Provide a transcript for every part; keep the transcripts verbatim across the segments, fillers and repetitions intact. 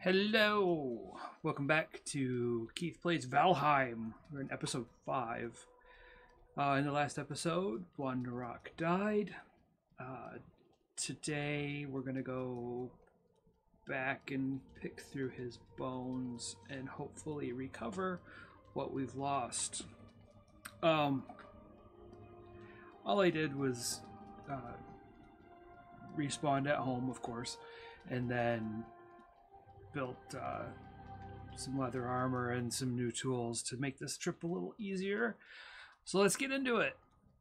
Hello! Welcome back to Keith Plays Valheim. We're in episode five. Uh, in the last episode, Blondnarok died. Uh, today we're going to go back and pick through his bones and hopefully recover what we've lost. Um, all I did was uh, respawn at home, of course, and then built uh, some leather armor and some new tools to make this trip a little easier. So let's get into it.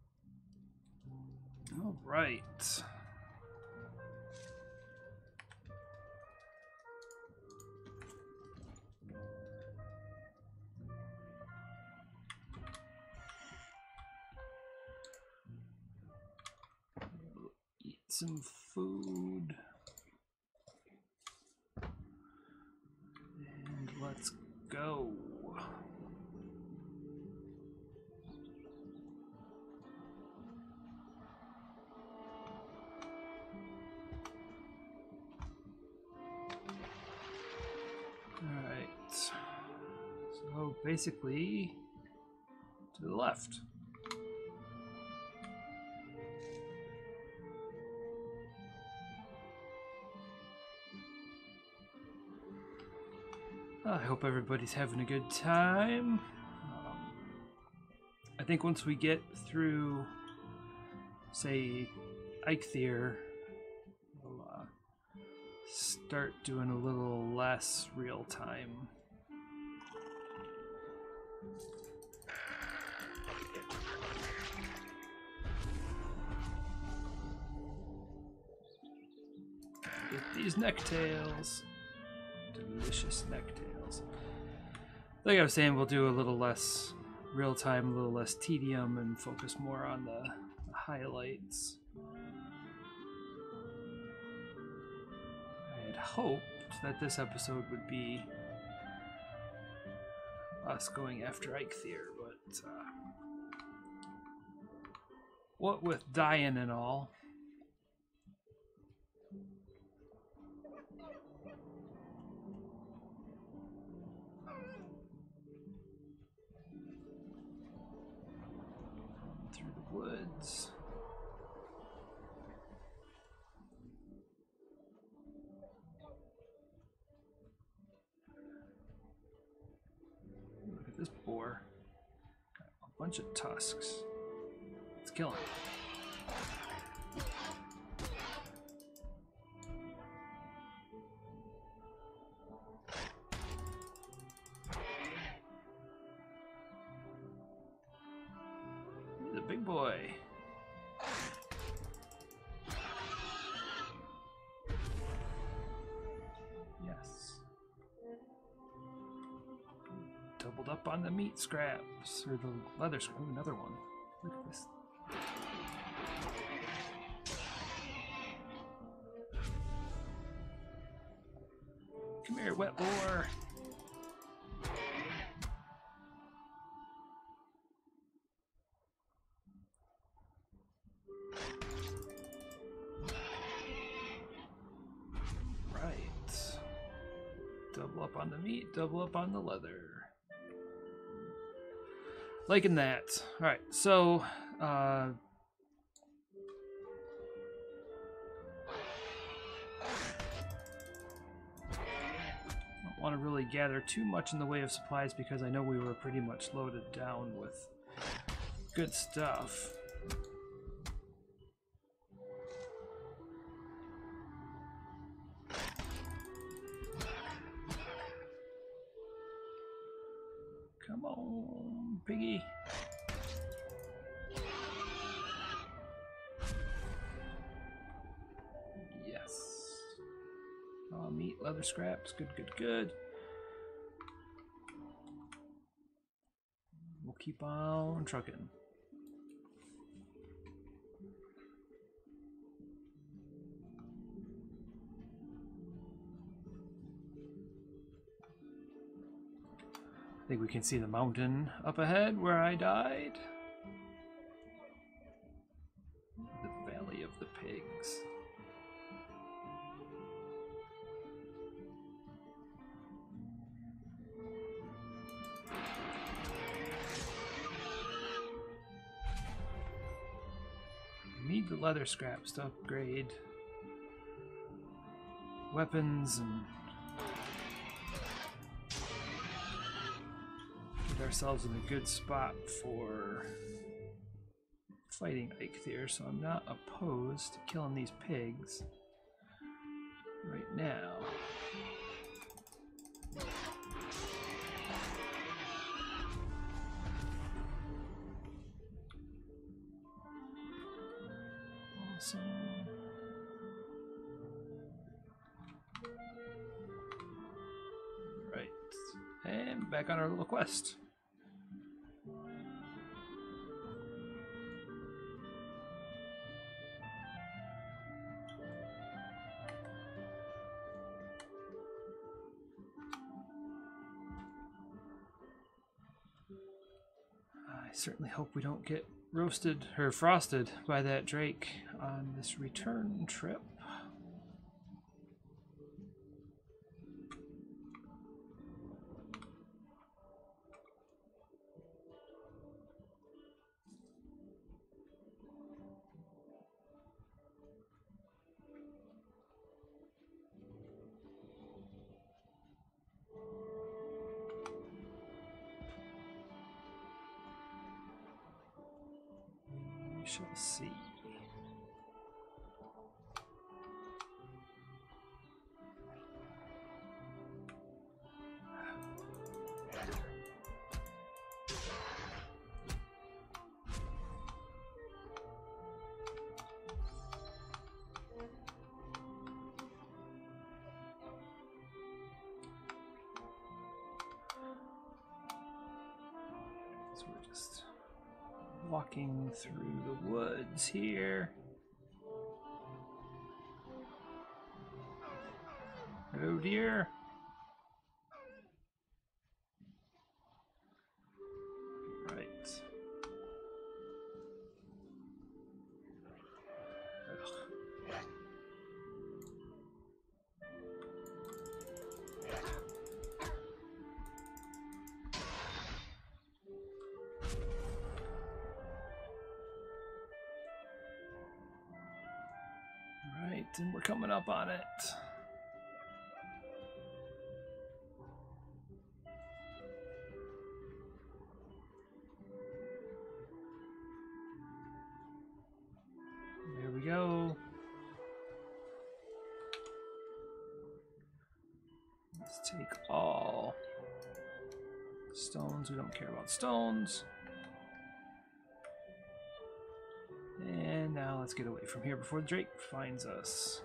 All right. Eat some food. And let's go. Alright. So basically, to the left. I hope everybody's having a good time. Um, I think once we get through, say, Eikthyr, we'll uh, start doing a little less real time. Get these necktails. Delicious necktails. Like I was saying, we'll do a little less real time, a little less tedium, and focus more on the, the highlights. I had hoped that this episode would be us going after Eikthyr, but uh, what with dying and all. Woods. Look at this boar. Got a bunch of tusks. Let's kill him. Big boy. Yes. Doubled up on the meat scraps, or the leather scrap. Ooh, another one. Look at this. Come here, wet boar. Double up on the meat, double up on the leather. Liking that. Alright, so uh don't want to really gather too much in the way of supplies because I know we were pretty much loaded down with good stuff. Come on, piggy. Yes. Oh, meat, leather scraps. Good, good, good. We'll keep on trucking. I think we can see the mountain up ahead where I died. The Valley of the Pigs. need the leather scraps to upgrade weapons and get ourselves in a good spot for fighting Eikthyr, so I'm not opposed to killing these pigs right now. Awesome. Right. And back on our little quest. I certainly hope we don't get roasted or frosted by that drake on this return trip. We shall see. So we're just walking through the woods here. Oh dear. Right. Ugh. Right, and we're coming up on it. There we go. Let's take all stones. We don't care about stones. And now let's get away from here before the drake finds us.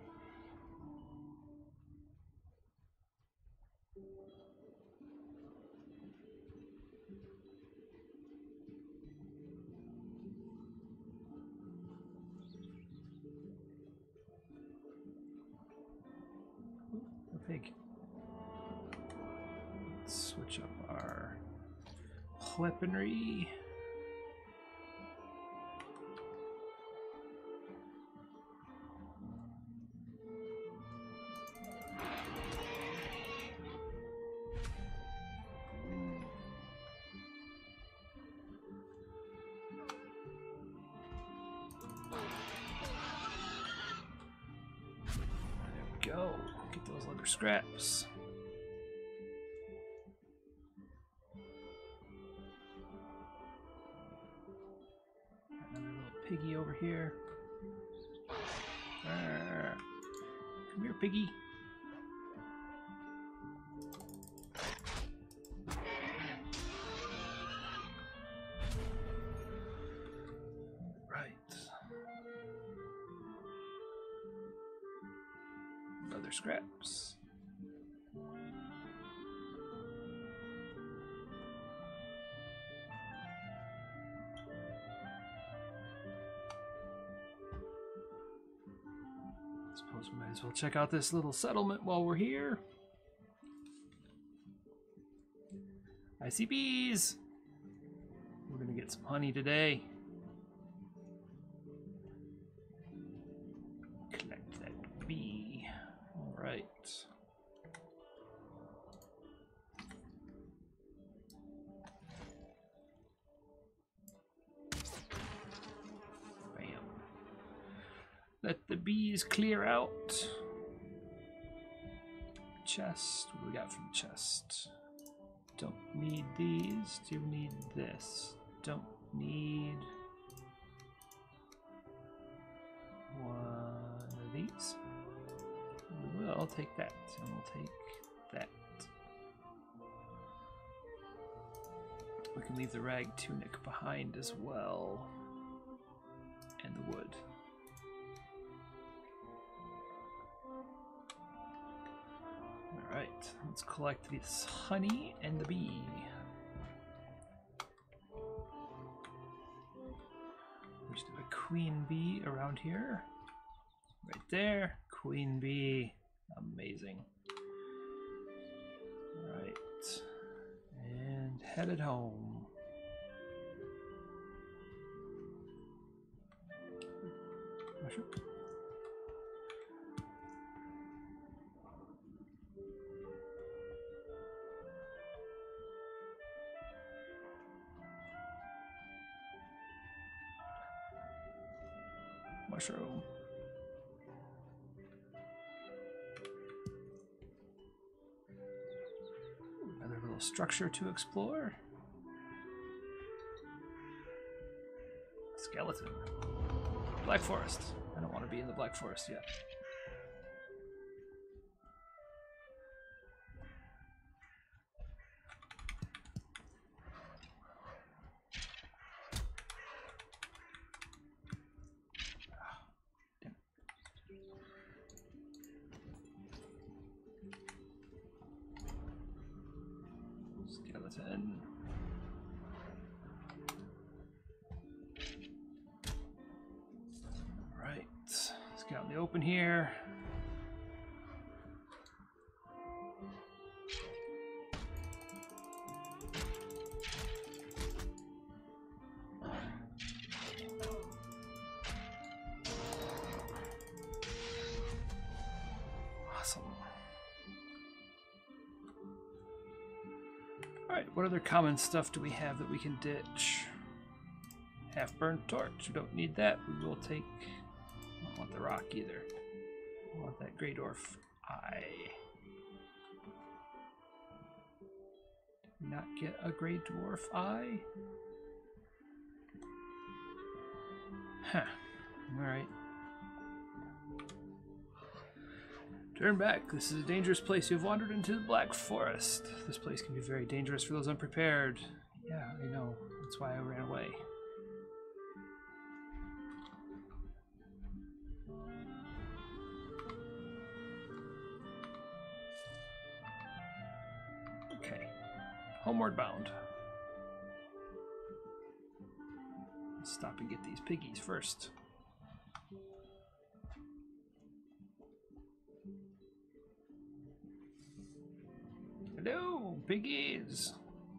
A pig. Let's switch up our weaponry. Go get those leather scraps. Another little piggy over here. Arr. Come here, piggy. Right. Leather scraps. Suppose we might as well check out this little settlement while we're here. I see bees. We're gonna get some honey today. Collect that bee. All right. Bam. Let the bees clear out. Chest. What do we got from the chest? Don't need these. Do need this. Don't need one of these. We will take that, and we'll take that. We can leave the rag tunic behind as well, and the wood. All right, let's collect this honey and the bee. There's a queen bee around here. Right there, queen bee. Amazing. All right, and headed home. Mushroom. Mushroom. Another little structure to explore. Skeleton. Black Forest. I don't want to be in the Black Forest yet. Skeleton. All right, let's get out in the open here. Awesome. Alright, what other common stuff do we have that we can ditch? Half-burned torch, we don't need that. We will take... I don't want the rock either. I want that Grey Dwarf eye. Did we not get a Grey Dwarf eye? Huh. Alright. Turn back. This is a dangerous place. You have wandered into the Black Forest. This place can be very dangerous for those unprepared. Yeah, I know. That's why I ran away. Okay. Homeward bound. Let's stop and get these piggies first. Hello, piggies.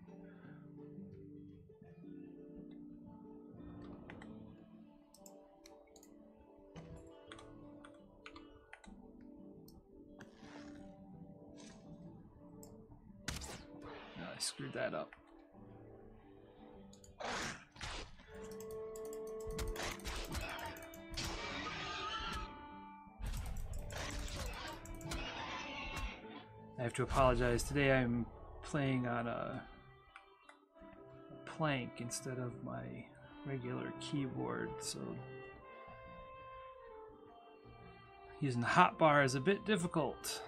No, I screwed that up. I have to apologize. Today I'm playing on a plank instead of my regular keyboard, so using the hotbar is a bit difficult.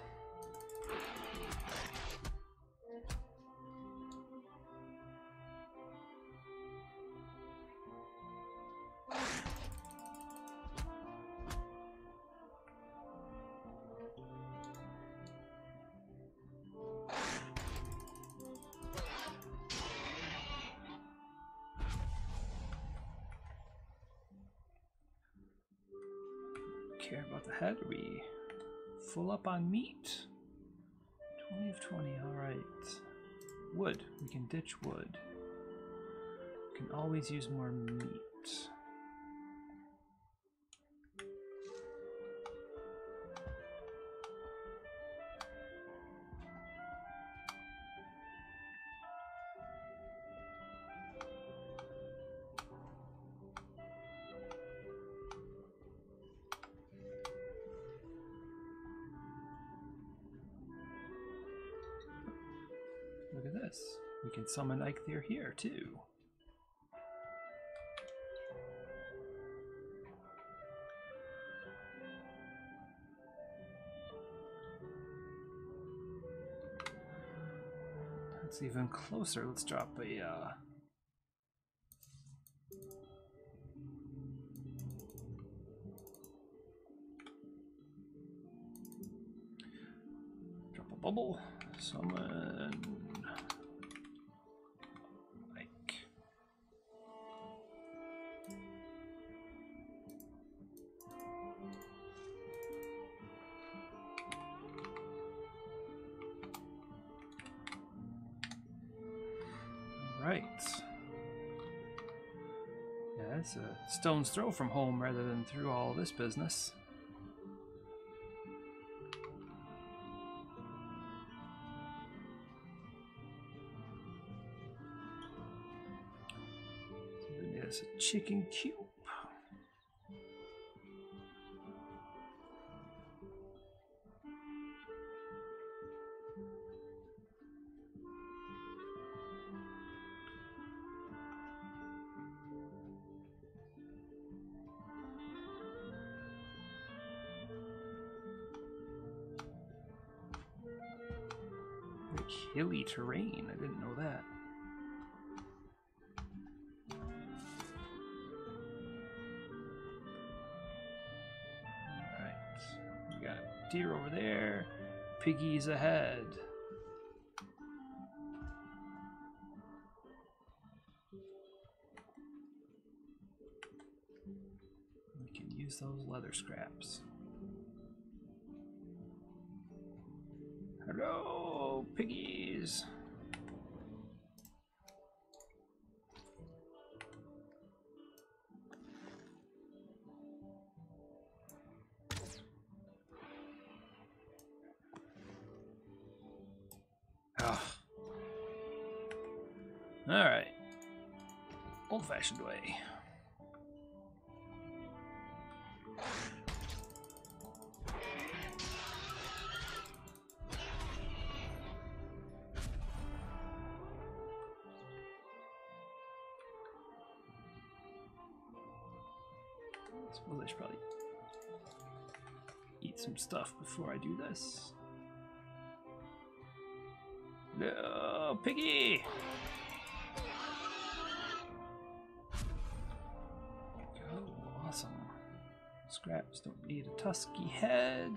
Care about the head? Are we full up on meat? twenty of twenty, alright. Wood. We can ditch wood. We can always use more meat. Look at this. We can summon Eikthyr here too. That's even closer. Let's drop a uh, drop a bubble. Summon Ike. Right. Yeah, it's a stone's throw from home rather than through all this business. So then there's a chicken coop. Hilly terrain, I didn't know that. Alright, we got deer over there, piggies ahead. We can use those leather scraps. Hello, piggies! Ah. Alright. Old-fashioned way. I suppose I should probably eat some stuff before I do this. No, piggy! Oh, awesome. Scraps don't need a tusky head.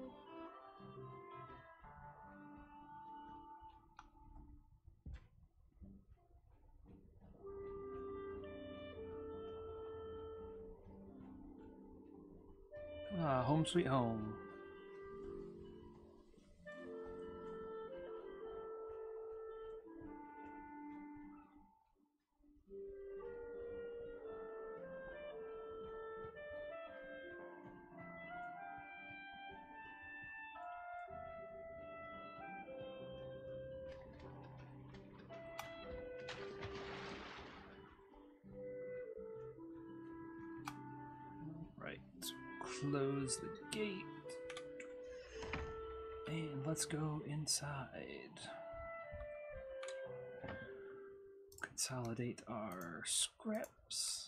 Ah, home sweet home. Right, close the gate. And let's go inside. Consolidate our scraps.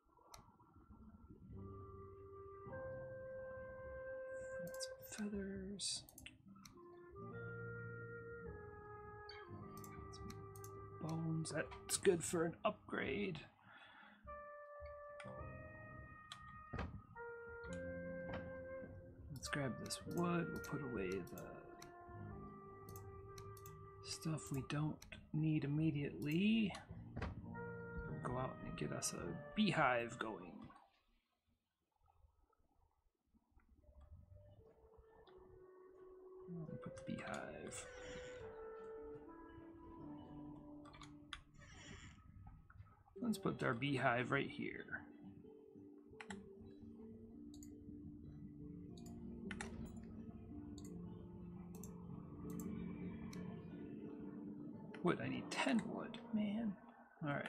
Some feathers. Some bones. That's good for an upgrade. Let's grab this wood. We'll put away the stuff we don't need immediately. We'll go out and get us a beehive going. We'll put the beehive. Let's put our beehive right here. Wood, I need ten wood, man. Alright.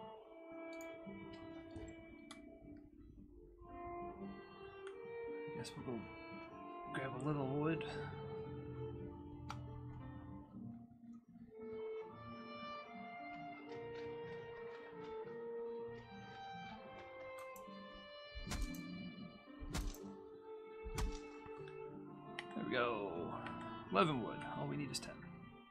I guess we'll go grab a little wood. eleven wood. All we need is ten.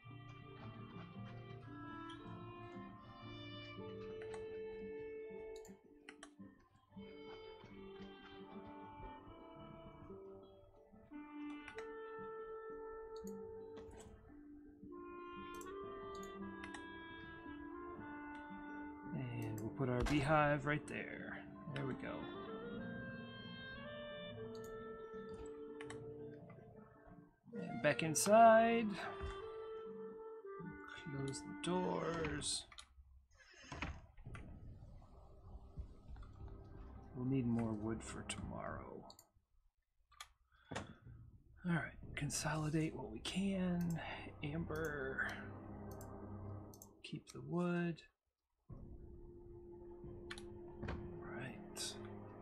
And we'll put our beehive right there. There we go. And back inside. Close the doors. We'll need more wood for tomorrow. Alright, consolidate what we can. Amber. Keep the wood. Right.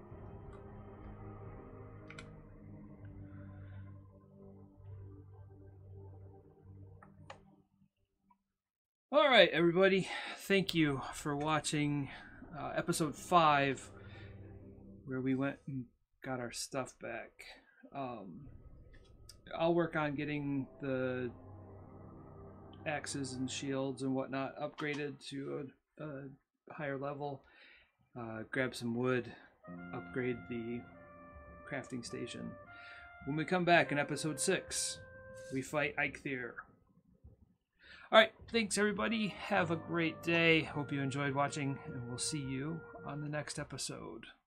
Alright, everybody. Thank you for watching uh, episode five, where we went and got our stuff back. Um, I'll work on getting the axes and shields and whatnot upgraded to a, a higher level. Uh, grab some wood, upgrade the crafting station. When we come back in episode six, we fight Eikthyr. Alright, thanks everybody. Have a great day. Hope you enjoyed watching, and we'll see you on the next episode.